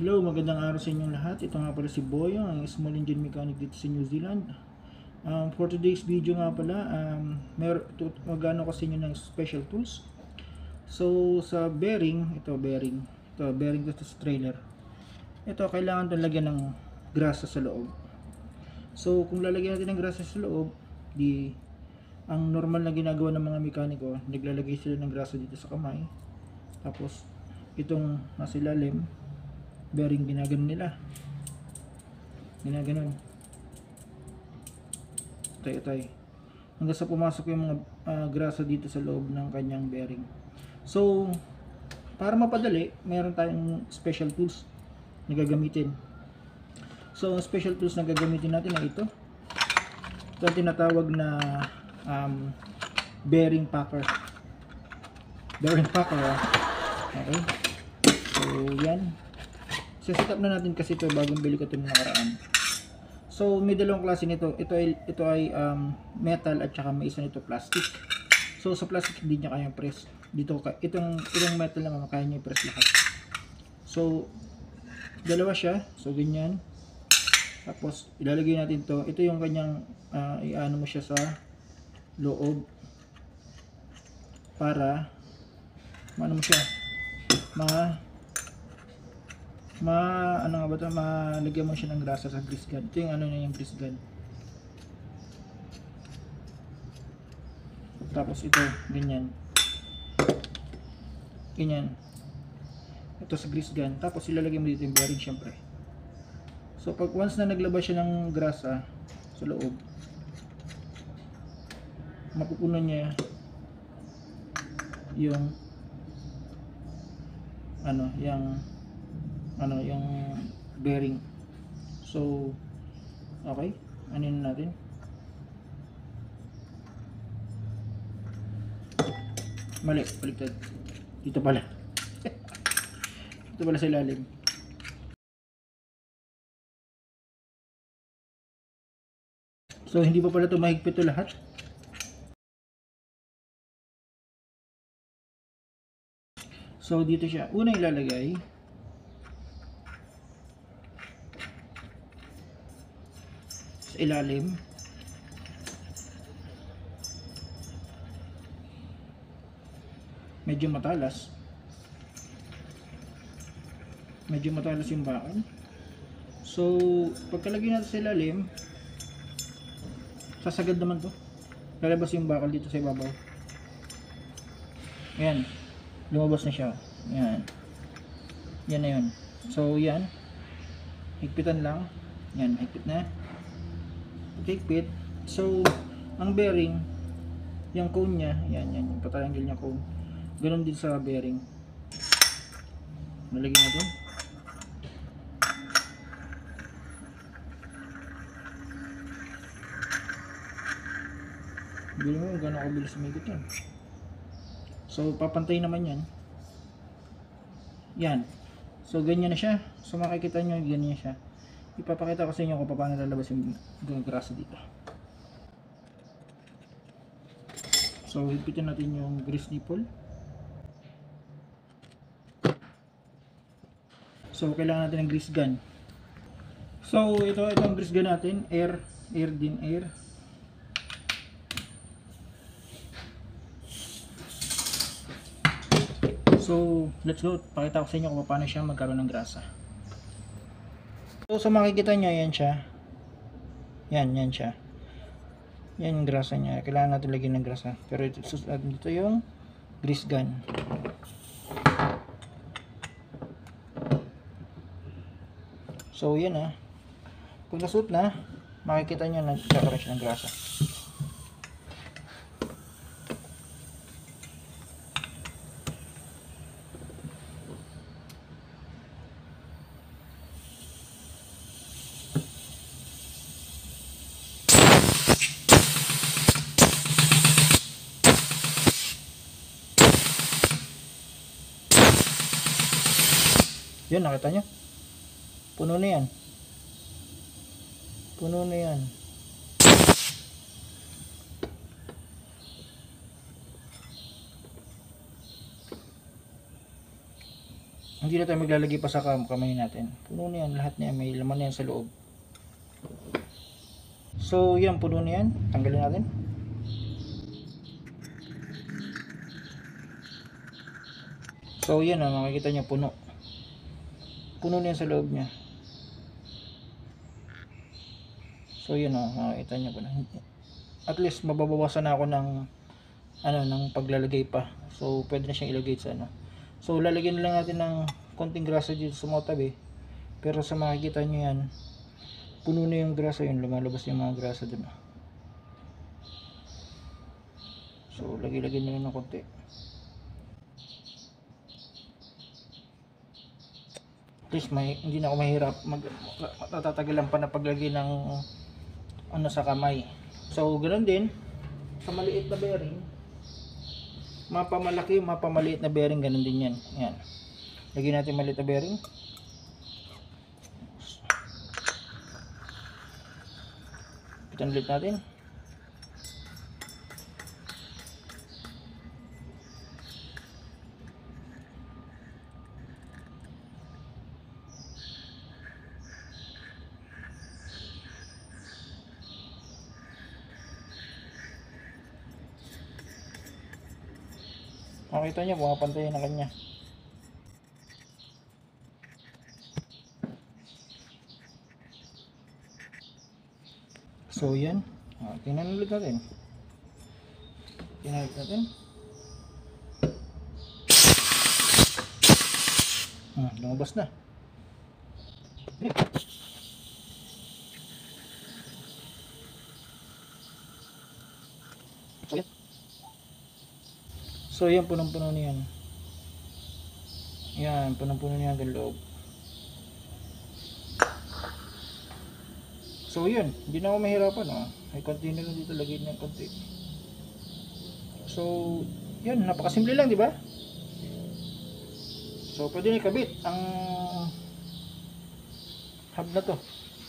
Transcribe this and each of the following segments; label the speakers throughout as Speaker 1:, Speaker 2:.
Speaker 1: Hello, magandang araw sa inyong lahat. Ito nga pala si Boyong, ang small engine mechanic dito sa New Zealand. For today's video nga pala, magano ko sa inyo ng special tools. So, sa bearing, ito bearing dito sa trailer. Ito, kailangan itong lagyan ng grasa sa loob. So, kung lalagyan natin ng grasa sa loob, ang normal na ginagawa ng mga mekaniko, naglalagay sila ng grasa dito sa kamay. Tapos, itong nasa ilalim, bearing ginaganon nila, ginaganon tay hanggang sa pumasok yung mga grasa dito sa loob ng kanyang bearing. So para mapadali, meron tayong special tools na gagamitin. So ang special tools na gagamitin natin ay ito ang tinatawag na bearing packer. Okay, so yan, set up na natin kasi ito bagong bili ko ito ng nakaraan. So may dalawang klase nito. Ito ay metal at saka may isa nito plastic. So sa plastic hindi niya kayang press. Itong metal naman kaya niya i-press lahat. So dalawa siya. So ganyan. Tapos ilalagay natin to. Ito yung kanyang iano mo siya sa loob para maano mo siya, malagyan mo siya ng grasa sa grease gun. Ito yung yung grease gun. Tapos ito, ganyan. Ito sa grease gun. Tapos ilalagay mo dito yung bearing syempre. So pag once na naglabas siya ng grasa sa loob, mapupunan niya yung yung bearing. So okay, anin natin. Mali, baliktad. Dito pala. Dito pala sa ilalim. So hindi pa pala ito mahigpit ito lahat. So dito siya. Una ilalagay sa ilalim. Medyo matalas yung bakal. So pagkalagay natin sa ilalim, sasagad naman to. Lalabas yung bakal dito sa ibabaw. Ayan, lumabas na siya. Yan na yun. So yan, higpitan lang. Yan, higpit na. Higpit. So ang bearing, yung cone nya, yan yung pa-triangle nya cone, ganun din sa bearing. Nalagyan natin. Bili mo yung gano'n kabilis umikot yan. So papantay naman yan. Yan. So ganyan na siya. So makikita nyo ganyan siya. Ipapakita ko sa inyo kung paano lalabas yung grasa dito. So higpitin natin yung grease nipple. So kailangan natin ng grease gun. So itong grease gun natin, air. So let's go, pakita ko sa inyo kung paano siya magkaroon ng grasa. So makikita nyo, yan siya. Yan siya. Yan yung grasa niya. Kailangan natin lagyan ng grasa. Pero dito yung grease gun. So yan pag nasuot na, makikita nyo na nagkakaroon siya ng grasa. Yun, nakita nyo? Puno na yan. hindi na tayo maglalagay pa sa kamay natin. Puno na yan, lahat na yan, may laman na yan sa loob. So yan, puno na yan, tanggalin natin. So yan, makikita nyo, puno na yan sa loob nya. So yun, makikita nyo pa na. At least mababawasan na ako ng ng paglalagay pa. So pwede na siyang ilagay sa So lalagyan na lang natin ng konting grasa dito sa mga tabi. Pero sa makikita nyo yan, puno na yung grasa yun, lumalabas yung mga grasa dun. So lagay-lagay na lang ng konti. At least hindi na ako mahirap matatagalan pa na paglagay ng sa kamay. So ganoon din sa maliit na bearing, mapamalaki, mapamaliit na bearing, ganun din yan. Yan. Lagyan natin maliit na bearing. Pitan ulit natin. Makita nyo, pumapantay na kanya. So yan, tingnan ulit natin. Lumabas na. So yan, punong-puno na yan. Yan, punong-puno na yan hanggang loob. So yun, hindi na ako mahirapan. May konti na lang dito, lagay na konti. So yan, napakasimple lang, di ba? So pwede na ikabit ang hub na to.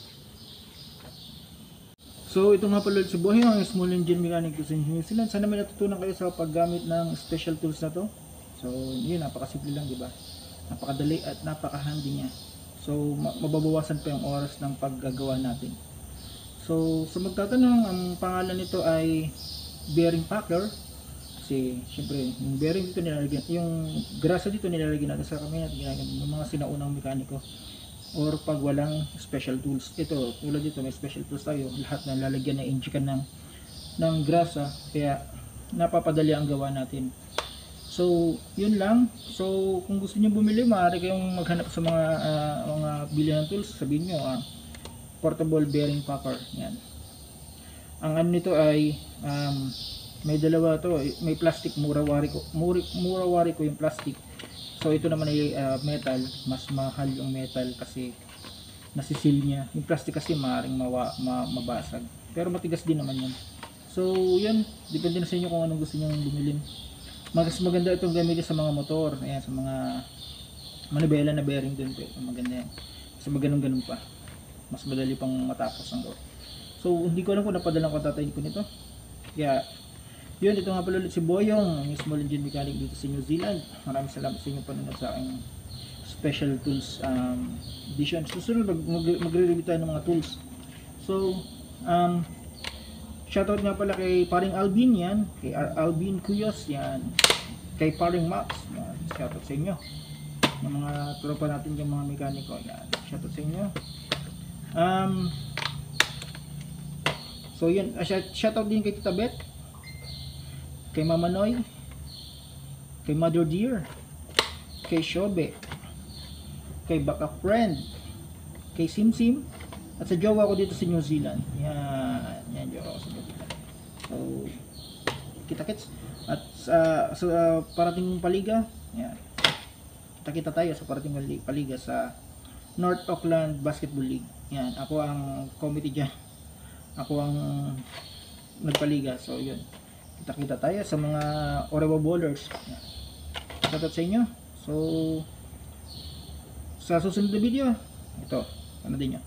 Speaker 1: So ito nga pala si Boy, ang small engine mechanic sa New Zealand. Sana may natutunan kayo sa paggamit ng special tools na to. So yun, napakasimple lang, di ba? Napakadali at napakahandy niya. So mababawasan pa yung oras ng paggagawa natin. So sa magtatanong, ang pangalan nito ay bearing packer. Kasi syempre yung bearing dito nilalagyan, yung grasa dito nilalagyan natin sa kamay natin, ginagawa ng mga sinaunang mekaniko. Or pag walang special tools. Ito, tulad dito may special tools tayo, lahat na lalagyan na injikan ng grasa, kaya napapadali ang gawa natin. So yun lang. So kung gusto niyo bumili, maaari kayong maghanap sa mga bilihan ng tools. Sabihin niyo portable bearing packer. Yan. Ang ano nito ay may dalawa to, may plastic, murawari ko yung plastic. So ito naman ay metal, mas mahal yung metal kasi nasisil niya. Yung plastic kasi maaaring mabasag. Pero matigas din naman yan. So yun, depende na sa inyo kung anong gusto niyo bumili. Mas maganda itong gamitin sa mga motor, ayan, sa mga manibela na bearing din po. Maganda yan. Kasi ganun pa. Mas madali pang matapos ang gawa. So hindi ko alam kung napadalang ko tatayin ko nito. Kaya yun, ito nga pala ulit si Boyong, ang small engine mechanic dito sa New Zealand. Maraming salamat sa inyo panonood sa aking special tools edition. Susunod magre-review tayo ng mga tools. So shoutout nga pala kay Paring Alvin, yan, kay Alvin Cuyos, yan, kay Paring Max, yan, shoutout sa inyo, yung mga tropa natin, yung mga mekaniko, yan, shoutout sa inyo. So yun, shoutout din kay Tita Beth, kay Mama Noy, kay Mother Dear, kay Shobe, kay Baka Friend, kay Simsim, at sa jowa ko dito sa New Zealand. Yan jowa ko sa New Zealand. So kita-kits. At sa parating paliga, yan, kita tayo sa parating paliga sa North Auckland Basketball League. Yan, ako ang committee dyan, ako ang nagpaliga. So yun, kita tayo sa mga Orewa Bowlers. Shoutout sa inyo. So sa susunod na video, ito, ano din nyo.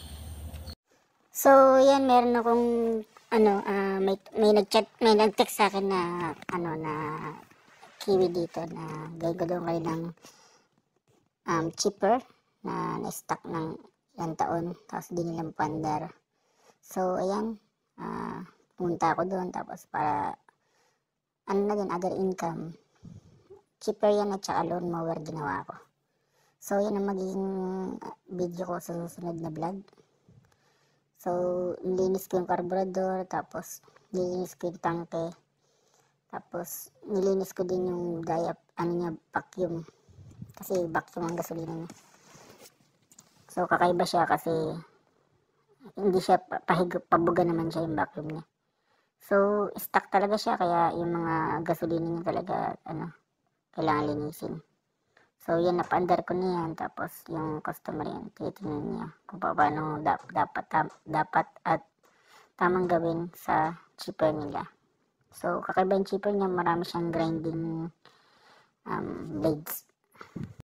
Speaker 2: So yan, meron akong may nag-text sa akin na na kiwi dito, na gawin ko daw kayo ng chipper na na-stock ng ilang taon, tapos di nilang pandar. So, ayan, pumunta ako doon, tapos para, ano na din, other income. Chipper yan at saka lawnmower ginawa ko. So, yan ang magiging video ko sa susunod na vlog. So, nilinis ko yung carburetor, tapos nilinis ko yung tangke, tapos nilinis ko din yung vacuum. Kasi vacuum ang gasolina niya. So, kakaiba siya kasi hindi siya pabuga naman siya yung vacuum niya. So, stock talaga siya, kaya yung mga gasolina niya talaga, kailangan linisin. So, yan, napaandar ko niyan. Tapos, yung customer yan, titingnan niya kung paano dapat at tamang gawin sa chipper nila. So, kakaiba yung chipper niya, marami siyang grinding blades.